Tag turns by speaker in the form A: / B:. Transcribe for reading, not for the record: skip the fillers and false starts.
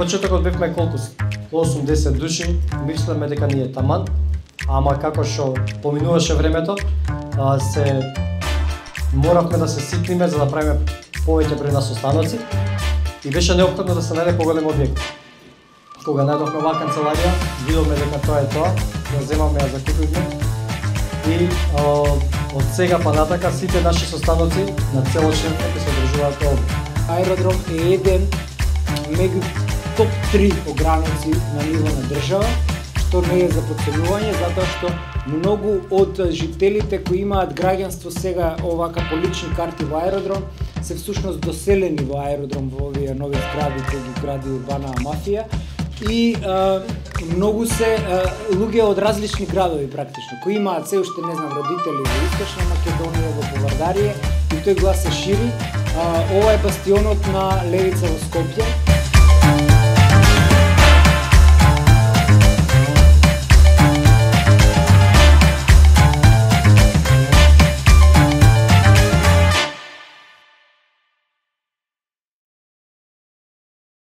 A: почетокот бевме колку 80 души, мислеме дека ни е таман, ама како што поминуваше времето, се моравме да се ситниме за да правиме повеќе број на состаноци и беше неопходно да се најде поголем објект. Кога најдовме оваа канцеларија, видовме дека тоа е тоа, ја земавме, ја закупивме и од сега па натака сите наши состаноци на цело Шенфер ќе се одржуваат овде.
B: Аеродром е еден меѓу топ 3 ограници на ниво на држава, што не е за подценување, затоа што многу од жителите кои имаат граѓанство сега овака по лични карти во аеродром се всушност доселени во аеродром во овие нови згради кои ги гради урбана мафија и многу се луѓе од различни градови практично кои имаат се уште не знам родители во Источна Македонија, во Повардарие и тој глас се шири. Ова е бастионот на левица во Скопје.